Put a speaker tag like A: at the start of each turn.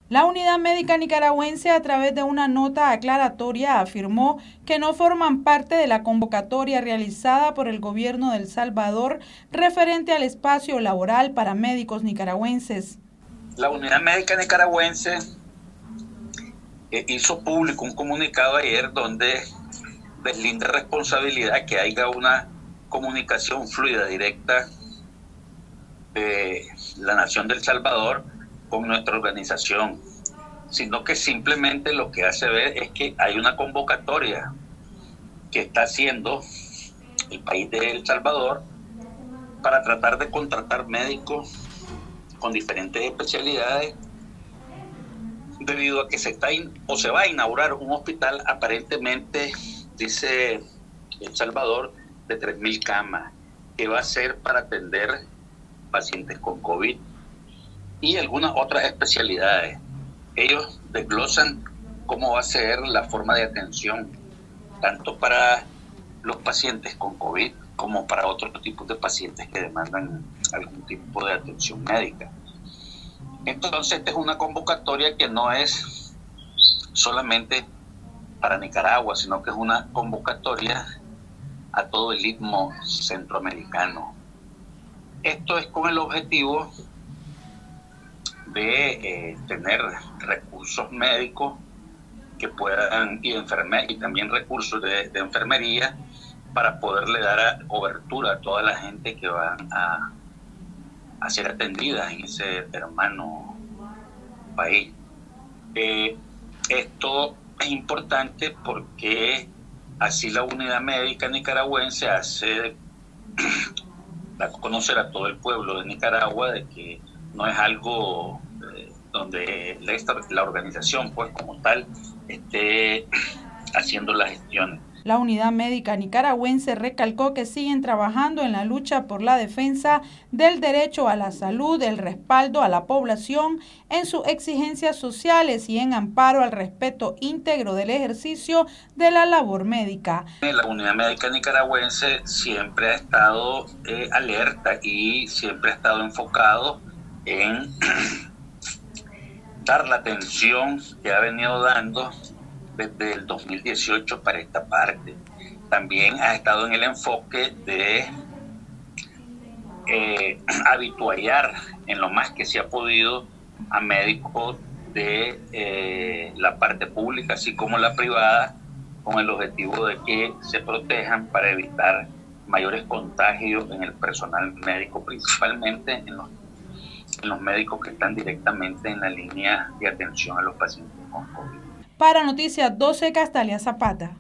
A: La Unidad Médica Nicaragüense, a través de una nota aclaratoria, afirmó que no forman parte de la convocatoria realizada por el gobierno de El Salvador referente al espacio laboral para médicos nicaragüenses.
B: La Unidad Médica Nicaragüense hizo público un comunicado ayer donde deslinda responsabilidad que haya una comunicación fluida, directa de la Nación de El Salvador con nuestra organización, sino que simplemente lo que hace ver es que hay una convocatoria que está haciendo el país de El Salvador para tratar de contratar médicos con diferentes especialidades, debido a que se va a inaugurar un hospital, aparentemente, dice El Salvador, de 3,000 camas, que va a ser para atender pacientes con COVID y algunas otras especialidades. Ellos desglosan cómo va a ser la forma de atención, tanto para los pacientes con COVID como para otros tipos de pacientes que demandan algún tipo de atención médica. Entonces, esta es una convocatoria que no es solamente para Nicaragua, sino que es una convocatoria a todo el istmo centroamericano. Esto es con el objetivo de tener recursos médicos que puedan, y también recursos de enfermería para poderle dar cobertura a toda la gente que va a ser atendida en ese hermano país. Esto es importante porque así la Unidad Médica Nicaragüense hace conocer a todo el pueblo de Nicaragua de que no es algo donde la organización, pues como tal, esté haciendo las gestiones.
A: La Unidad Médica Nicaragüense recalcó que siguen trabajando en la lucha por la defensa del derecho a la salud, el respaldo a la población en sus exigencias sociales y en amparo al respeto íntegro del ejercicio de la labor médica.
B: La Unidad Médica Nicaragüense siempre ha estado alerta y siempre ha estado enfocado en dar la atención que ha venido dando desde el 2018 para esta parte. También ha estado en el enfoque de habituallar en lo más que se ha podido a médicos de la parte pública así como la privada, con el objetivo de que se protejan para evitar mayores contagios en el personal médico, principalmente en los médicos que están directamente en la línea de atención a los pacientes con COVID.
A: Para Noticias 12, Castalia Zapata.